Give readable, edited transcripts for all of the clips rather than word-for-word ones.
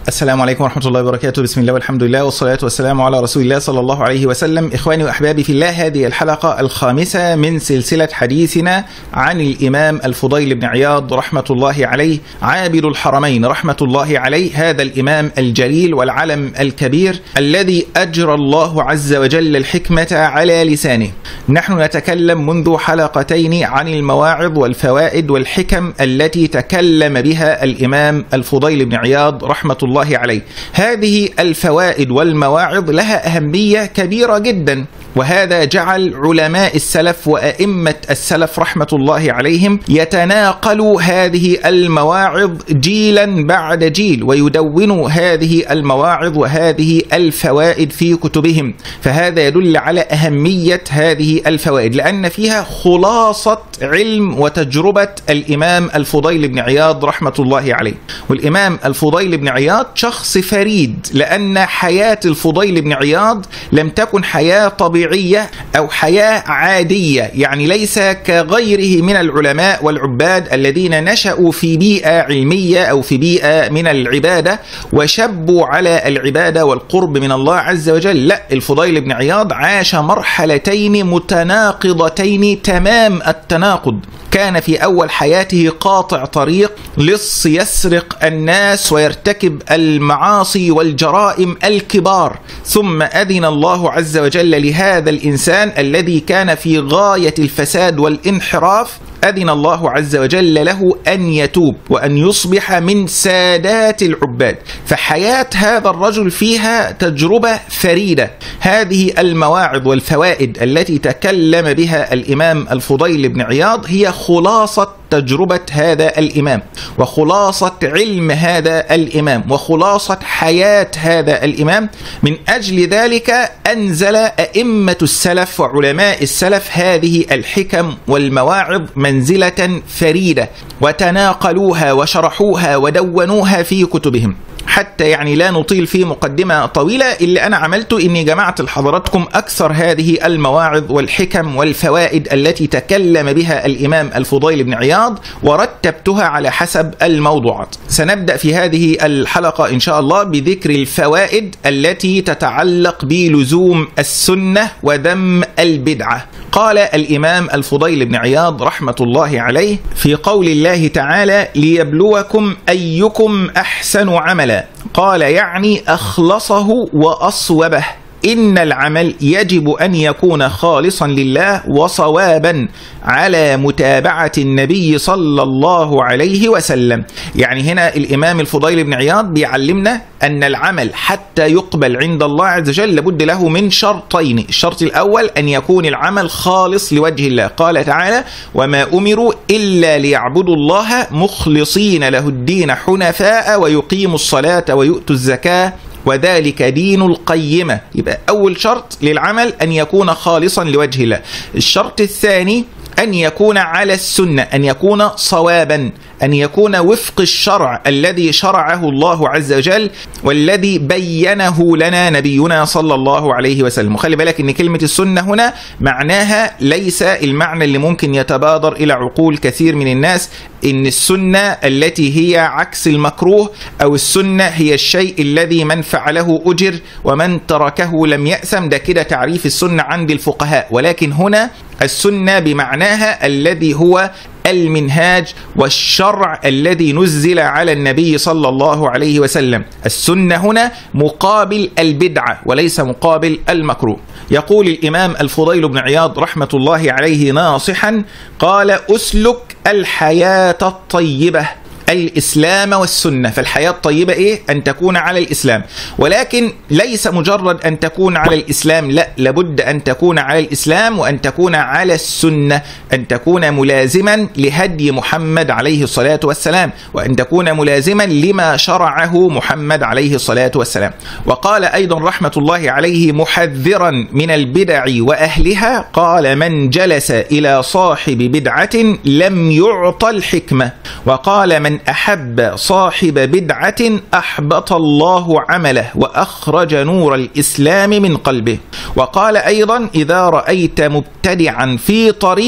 السلام عليكم ورحمة الله وبركاته. بسم الله والحمد لله والصلاة والسلام على رسول الله صلى الله عليه وسلم. إخواني وأحبابي في الله، هذه الحلقة الخامسة من سلسلة حديثنا عن الإمام الفضيل بن عياض رحمة الله عليه، عابد الحرمين رحمة الله عليه، هذا الإمام الجليل والعلم الكبير الذي أجرى الله عز وجل الحكمة على لسانه. نحن نتكلم منذ حلقتين عن المواعظ والفوائد والحكم التي تكلم بها الإمام الفضيل بن عياض رحمة الله عليه. هذه الفوائد والمواعظ لها أهمية كبيرة جدا، وهذا جعل علماء السلف وأئمة السلف رحمة الله عليهم يتناقلوا هذه المواعظ جيلا بعد جيل، ويدونوا هذه المواعظ وهذه الفوائد في كتبهم. فهذا يدل على أهمية هذه الفوائد، لأن فيها خلاصة علم وتجربة الإمام الفضيل بن عياض رحمة الله عليه. والإمام الفضيل بن عياض شخص فريد، لأن حياة الفضيل بن عياض لم تكن حياة طبيعية أو حياة عادية، يعني ليس كغيره من العلماء والعباد الذين نشأوا في بيئة علمية أو في بيئة من العبادة وشبوا على العبادة والقرب من الله عز وجل. لا، الفضيل بن عياض عاش مرحلتين متناقضتين تمام التناقض. كان في أول حياته قاطع طريق، لص يسرق الناس ويرتكب المعاصي والجرائم الكبار، ثم أذن الله عز وجل لهذا الإنسان الذي كان في غاية الفساد والانحراف، أذن الله عز وجل له أن يتوب وأن يصبح من سادات العباد. فحياة هذا الرجل فيها تجربة فريدة. هذه المواعظ والفوائد التي تكلم بها الإمام الفضيل بن عياض هي خلاصة تجربة هذا الإمام، وخلاصة علم هذا الإمام، وخلاصة حياة هذا الإمام. من أجل ذلك أنزل أئمة السلف وعلماء السلف هذه الحكم والمواعظ منزلة فريدة، وتناقلوها وشرحوها ودونوها في كتبهم. حتى يعني لا نطيل في مقدمة طويلة، اللي أنا عملته إني جمعت لحضراتكم أكثر هذه المواعظ والحكم والفوائد التي تكلم بها الإمام الفضيل بن عياض ورتبتها على حسب الموضوعات. سنبدأ في هذه الحلقة إن شاء الله بذكر الفوائد التي تتعلق بلزوم السنة وذم البدعة. قال الإمام الفضيل بن عياض رحمة الله عليه في قول الله تعالى: ليبلوكم أيكم أحسن عملا، قال يعني أخلصه وأصوبه. إن العمل يجب أن يكون خالصا لله وصوابا على متابعة النبي صلى الله عليه وسلم. يعني هنا الإمام الفضيل بن عياض بيعلمنا أن العمل حتى يقبل عند الله عز وجل لابد له من شرطين. الشرط الأول أن يكون العمل خالص لوجه الله. قال تعالى: وما أمروا إلا ليعبدوا الله مخلصين له الدين حنفاء ويقيموا الصلاة ويؤتوا الزكاة وذلك دين القيمة. يبقى أول شرط للعمل أن يكون خالصا لوجه الله. الشرط الثاني أن يكون على السنة، أن يكون صوابا، أن يكون وفق الشرع الذي شرعه الله عز وجل والذي بينه لنا نبينا صلى الله عليه وسلم. وخلي بالك أن كلمة السنة هنا معناها ليس المعنى اللي ممكن يتبادر إلى عقول كثير من الناس، إن السنة التي هي عكس المكروه، أو السنة هي الشيء الذي من فعله أجر ومن تركه لم يأثم. ده كده تعريف السنة عند الفقهاء. ولكن هنا السنة بمعناها الذي هو المنهاج والشرع الذي نزل على النبي صلى الله عليه وسلم. السنة هنا مقابل البدعة وليس مقابل المكروه. يقول الإمام الفضيل بن عياض رحمة الله عليه ناصحا، قال: أسلك الحياة الطيبة، الإسلام والسنة. فالحياة الطيبة إيه؟ أن تكون على الإسلام. ولكن ليس مجرد أن تكون على الإسلام، لا، لابد أن تكون على الإسلام وأن تكون على السنة، أن تكون ملازما لهدي محمد عليه الصلاة والسلام، وأن تكون ملازما لما شرعه محمد عليه الصلاة والسلام. وقال أيضا رحمة الله عليه محذرا من البدع وأهلها، قال: من جلس إلى صاحب بدعة لم يعط الحكمة. وقال: من أحب صاحب بدعة أحبط الله عمله وأخرج نور الإسلام من قلبه. وقال أيضا: إذا رأيت مبتدعا في طريق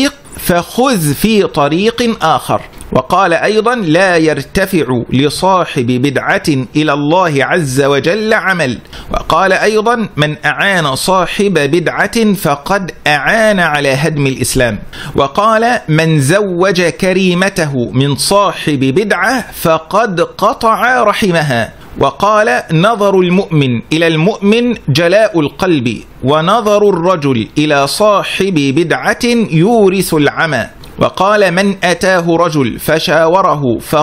فخذ في طريق آخر. وقال أيضا لا يرتفع لصاحب بدعة إلى الله عز وجل عمل. وقال أيضا من أعان صاحب بدعة فقد أعان على هدم الإسلام. وقال من زوج كريمته من صاحب بدعة فقد قطع رحمها. وقال نظر المؤمن إلى المؤمن جلاء القلب، ونظر الرجل إلى صاحب بدعة يورث العمى. وقال من أتاه رجل فشاوره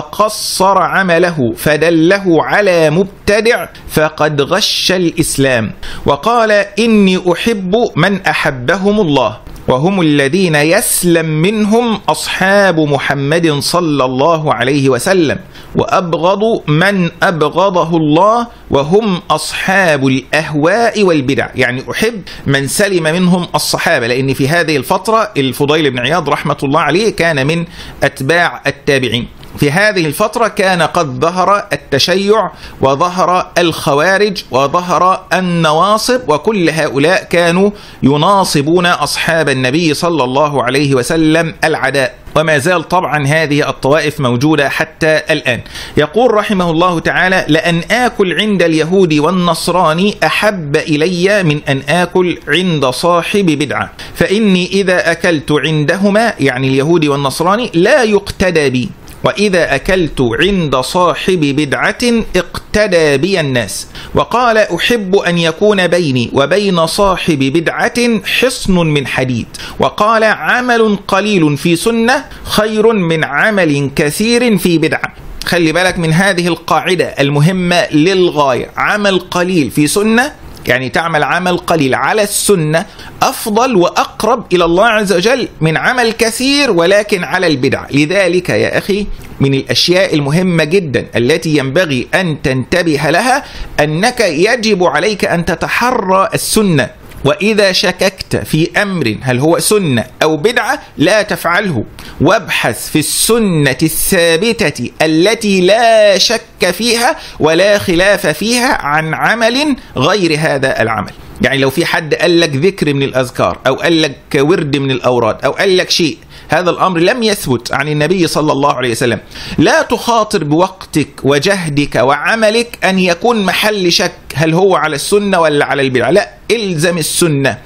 فقصر عمله فدله على مبتدع فقد غش الإسلام. وقال إني أحب من أحبهم الله، وهم الذين يسلم منهم أصحاب محمد صلى الله عليه وسلم، وأبغض من أبغضه الله وهم أصحاب الأهواء والبدع. يعني أحب من سلم منهم الصحابة، لأن في هذه الفترة الفضيل بن عياض رحمة الله عليه كان من أتباع التابعين. في هذه الفترة كان قد ظهر التشيع وظهر الخوارج وظهر النواصب، وكل هؤلاء كانوا يناصبون أصحاب النبي صلى الله عليه وسلم العداء، وما زال طبعا هذه الطوائف موجودة حتى الآن. يقول رحمه الله تعالى لأن آكل عند اليهود والنصراني أحب إلي من أن آكل عند صاحب بدعة، فإني إذا أكلت عندهما يعني اليهود والنصراني لا يقتدى بي، وإذا أكلت عند صاحب بدعة اقتدى بي الناس. وقال أحب أن يكون بيني وبين صاحب بدعة حصن من حديد. وقال عمل قليل في سنة خير من عمل كثير في بدعة. خلي بالك من هذه القاعدة المهمة للغاية، عمل قليل في سنة يعني تعمل عمل قليل على السنة أفضل وأقرب إلى الله عز وجل من عمل كثير ولكن على البدع. لذلك يا أخي من الأشياء المهمة جدا التي ينبغي أن تنتبه لها أنك يجب عليك أن تتحرى السنة، وإذا شككت في أمر هل هو سنة أو بدعة لا تفعله، وابحث في السنة الثابتة التي لا شك فيها ولا خلاف فيها عن عمل غير هذا العمل. يعني لو في حد قال لك ذكر من الأذكار أو قال لك ورد من الأوراد أو قال لك شيء هذا الأمر لم يثبت عن النبي صلى الله عليه وسلم، لا تخاطر بوقتك وجهدك وعملك أن يكون محل شك هل هو على السنة ولا على البدعة. لا، إلزم السنة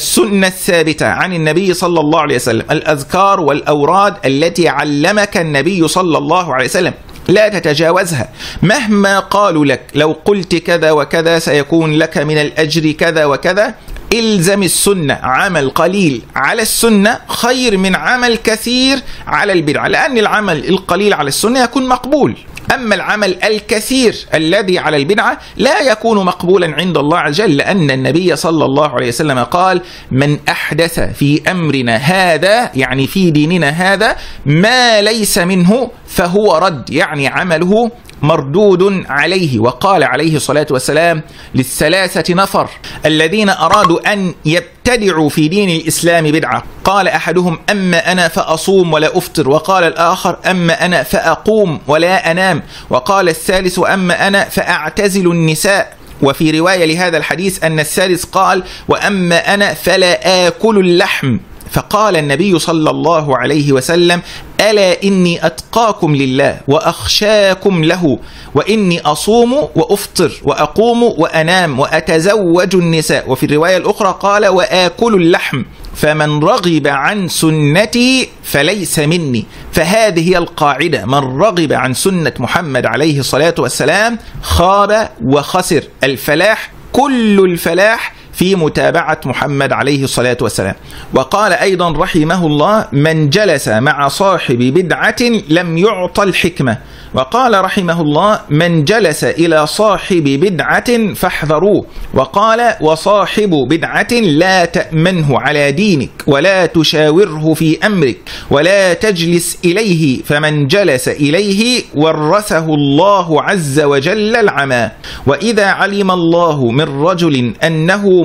الثابتة عن النبي صلى الله عليه وسلم، الأذكار والأوراد التي علمك النبي صلى الله عليه وسلم لا تتجاوزها. مهما قالوا لك لو قلت كذا وكذا سيكون لك من الأجر كذا وكذا، إلزم السنة. عمل قليل على السنة خير من عمل كثير على البدعة، لأن العمل القليل على السنة يكون مقبول، أما العمل الكثير الذي على البدعة لا يكون مقبولا عند الله عز وجل، لأن النبي صلى الله عليه وسلم قال من أحدث في أمرنا هذا يعني في ديننا هذا ما ليس منه فهو رد، يعني عمله مردود عليه. وقال عليه الصلاة والسلام للثلاثة نفر الذين أرادوا أن يبتدعوا في دين الإسلام بدعة، قال أحدهم أما أنا فأصوم ولا أفطر، وقال الآخر أما أنا فأقوم ولا أنام، وقال الثالث أما أنا فأعتزل النساء. وفي رواية لهذا الحديث أن الثالث قال وأما أنا فلا آكل اللحم. فقال النبي صلى الله عليه وسلم ألا إني أتقاكم لله وأخشاكم له، وإني أصوم وأفطر وأقوم وأنام وأتزوج النساء. وفي الرواية الأخرى قال وآكل اللحم، فمن رغب عن سنتي فليس مني. فهذه هي القاعدة، من رغب عن سنة محمد عليه الصلاة والسلام خاب وخسر. الفلاح كل الفلاح في متابعة محمد عليه الصلاة والسلام. وقال أيضا رحمه الله من جلس مع صاحب بدعة لم يعط الحكمة. وقال رحمه الله من جلس إلى صاحب بدعة فاحذروه. وقال وصاحب بدعة لا تأمنه على دينك ولا تشاوره في أمرك ولا تجلس إليه، فمن جلس إليه ورثه الله عز وجل العمى. وإذا علم الله من رجل أنه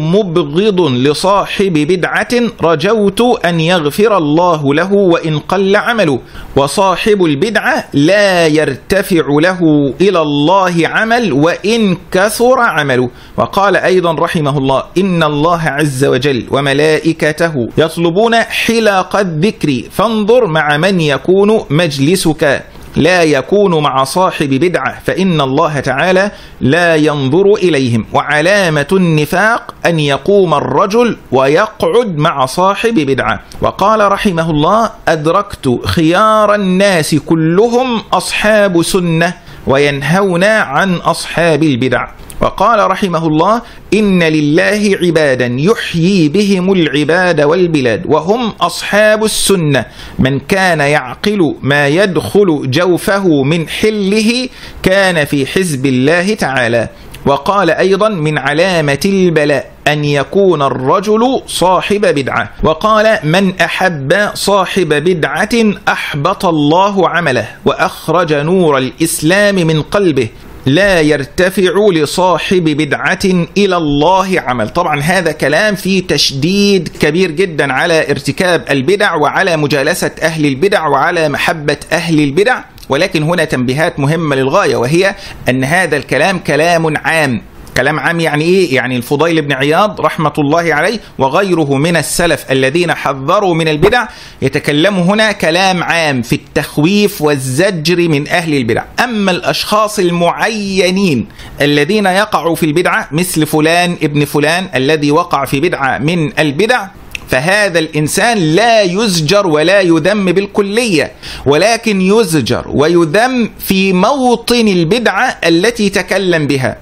مبغض لصاحب بدعة رجوت أن يغفر الله له وإن قل عمله، وصاحب البدعة لا يرتفع له إلى الله عمل وإن كثر عمله. وقال أيضا رحمه الله: إن الله عز وجل وملائكته يطلبون حلق الذكر فانظر مع من يكون مجلسك، لا يكون مع صاحب بدعة فإن الله تعالى لا ينظر إليهم. وعلامة النفاق أن يقوم الرجل ويقعد مع صاحب بدعة. وقال رحمه الله: أدركت خيار الناس كلهم أصحاب سنة وينهون عن أصحاب البدع. وقال رحمه الله: إن لله عبادا يحيي بهم العباد والبلاد وهم أصحاب السنة، من كان يعقل ما يدخل جوفه من حله كان في حزب الله تعالى. وقال أيضا: من علامة البلاء أن يكون الرجل صاحب بدعة. وقال: من أحب صاحب بدعة أحبط الله عمله وأخرج نور الإسلام من قلبه، لا يرتفع لصاحب بدعة إلى الله عمل. طبعا هذا كلام فيه تشديد كبير جدا على ارتكاب البدع وعلى مجالسة أهل البدع وعلى محبة أهل البدع، ولكن هنا تنبيهات مهمة للغاية، وهي أن هذا الكلام كلام عام. كلام عام يعني إيه؟ يعني الفضيل بن عياض رحمة الله عليه وغيره من السلف الذين حذروا من البدع يتكلموا هنا كلام عام في التخويف والزجر من أهل البدع. أما الأشخاص المعينين الذين يقعوا في البدعة مثل فلان ابن فلان الذي وقع في بدعة من البدع، فهذا الإنسان لا يزجر ولا يذم بالكلية، ولكن يزجر ويذم في موطن البدعة التي تكلم بها،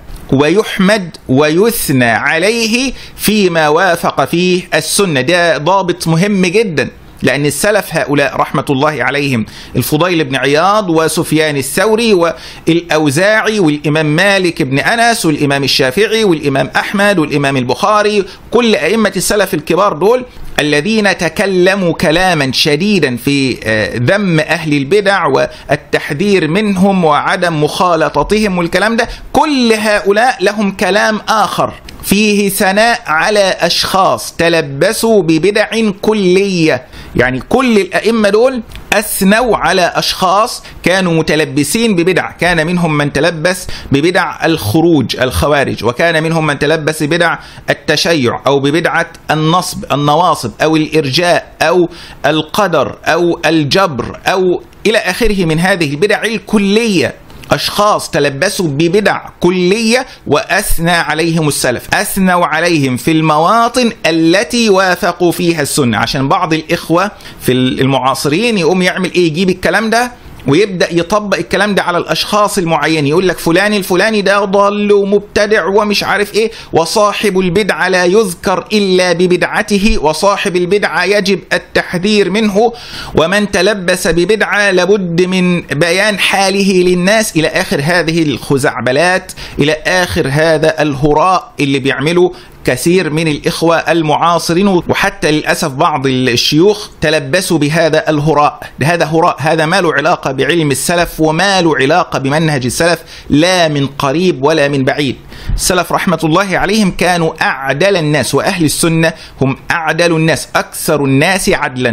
ويحمد ويثنى عليه فيما وافق فيه السنة. ده ضابط مهم جدا، لأن السلف هؤلاء رحمة الله عليهم الفضيل بن عياض وسفيان الثوري والأوزاعي والإمام مالك بن أنس والإمام الشافعي والإمام أحمد والإمام البخاري، كل أئمة السلف الكبار دول الذين تكلموا كلاما شديدا في ذم أهل البدع والتحذير منهم وعدم مخالطتهم والكلام ده، كل هؤلاء لهم كلام آخر فيه ثناء على أشخاص تلبسوا ببدع كلية. يعني كل الأئمة دول أثنوا على أشخاص كانوا متلبسين ببدع، كان منهم من تلبس ببدع الخروج الخوارج، وكان منهم من تلبس ببدع التشيع أو ببدعة النصب النواصب أو الإرجاء أو القدر أو الجبر أو إلى آخره من هذه البدع الكلية. أشخاص تلبسوا ببدع كلية وأثنى عليهم السلف، أثنوا عليهم في المواطن التي وافقوا فيها السنة. عشان بعض الإخوة في المعاصرين يقوم يعمل إيه؟ يجيب الكلام ده ويبدأ يطبق الكلام ده على الأشخاص المعينين، يقول لك فلان الفلاني ده ضال ومبتدع ومش عارف إيه، وصاحب البدعة لا يذكر إلا ببدعته، وصاحب البدعة يجب التحذير منه، ومن تلبس ببدعة لابد من بيان حاله للناس، إلى آخر هذه الخزعبلات، إلى آخر هذا الهراء اللي بيعمله كثير من الإخوة المعاصرين. وحتى للأسف بعض الشيوخ تلبسوا بهذا الهراء. هذا هراء، هذا ما له علاقة بعلم السلف وما له علاقة بمنهج السلف، لا من قريب ولا من بعيد. السلف رحمة الله عليهم كانوا أعدل الناس، وأهل السنة هم أعدل الناس، أكثر الناس عدلا.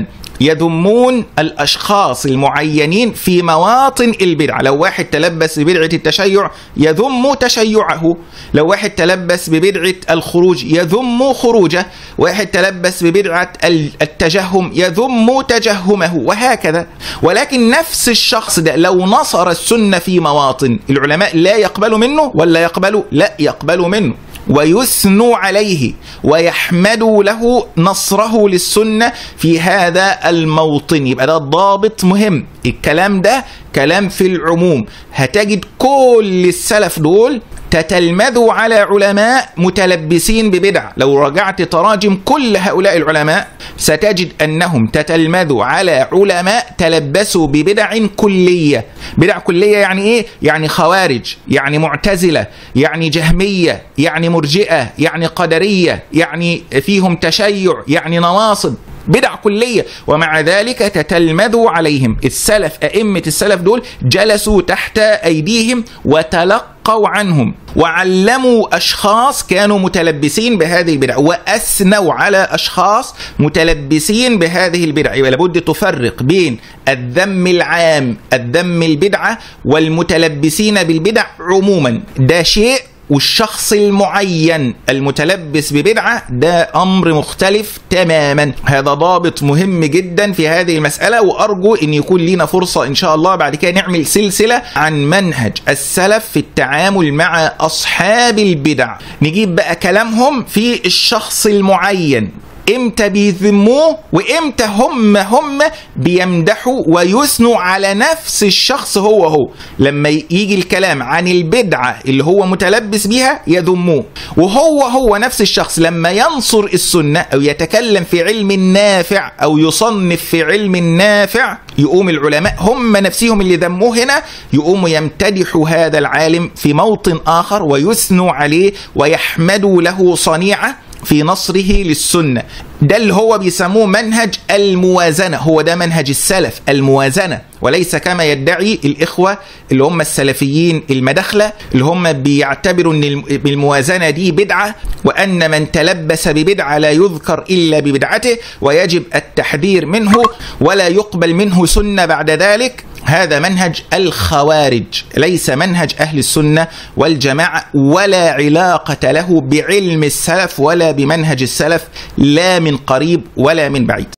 يذمون الأشخاص المعينين في مواطن البدعة. لو واحد تلبس ببدعة التشيع يذم تشيعه، لو واحد تلبس ببدعة الخروج يذم خروجه، واحد تلبس ببدعة التجهم يذم تجهمه، وهكذا. ولكن نفس الشخص ده لو نصر السنة في مواطن، العلماء لا يقبلوا منه ولا يقبلوا؟ لا يقبلوا منه، ويثنوا عليه ويحمدوا له نصره للسنة في هذا الموطن. يبقى ده ضابط مهم. الكلام ده كلام في العموم. هتجد كل السلف دول تتلمذوا على علماء متلبسين ببدع. لو رجعت تراجم كل هؤلاء العلماء ستجد أنهم تتلمذوا على علماء تلبسوا ببدع كلية. بدع كلية يعني إيه؟ يعني خوارج، يعني معتزلة، يعني جهمية، يعني مرجئة، يعني قدرية، يعني فيهم تشيع، يعني نواصب. بدع كلية، ومع ذلك تتلمذوا عليهم. السلف، أئمة السلف دول جلسوا تحت أيديهم وتلقوا عنهم وعلموا أشخاص كانوا متلبسين بهذه البدع، وأثنوا على أشخاص متلبسين بهذه البدع. لابد تفرق بين الذم العام، الذم البدعة، والمتلبسين بالبدع عموما، ده شيء، والشخص المعين المتلبس ببدعة ده أمر مختلف تماما. هذا ضابط مهم جدا في هذه المسألة، وأرجو أن يكون لنا فرصة إن شاء الله بعد كده نعمل سلسلة عن منهج السلف في التعامل مع أصحاب البدع، نجيب بقى كلامهم في الشخص المعين، امتى بيذموه وامتى هم بيمدحوا ويثنوا على نفس الشخص هو. لما يجي الكلام عن البدعة اللي هو متلبس بها يذموه، وهو نفس الشخص لما ينصر السنة أو يتكلم في علم نافع أو يصنف في علم نافع، يقوم العلماء هم نفسهم اللي ذموه هنا يقوموا يمتدحوا هذا العالم في موطن آخر ويثنوا عليه ويحمدوا له صنيعة في نصره للسنة. ده اللي هو بيسموه منهج الموازنة، هو ده منهج السلف، الموازنة، وليس كما يدعي الإخوة اللي هم السلفيين المدخلة اللي هم بيعتبروا أن الموازنة دي بدعة، وأن من تلبس ببدعة لا يذكر إلا ببدعته ويجب التحذير منه ولا يقبل منه سنة بعد ذلك. هذا منهج الخوارج، ليس منهج أهل السنة والجماعة، ولا علاقة له بعلم السلف ولا بمنهج السلف، لا من قريب ولا من بعيد.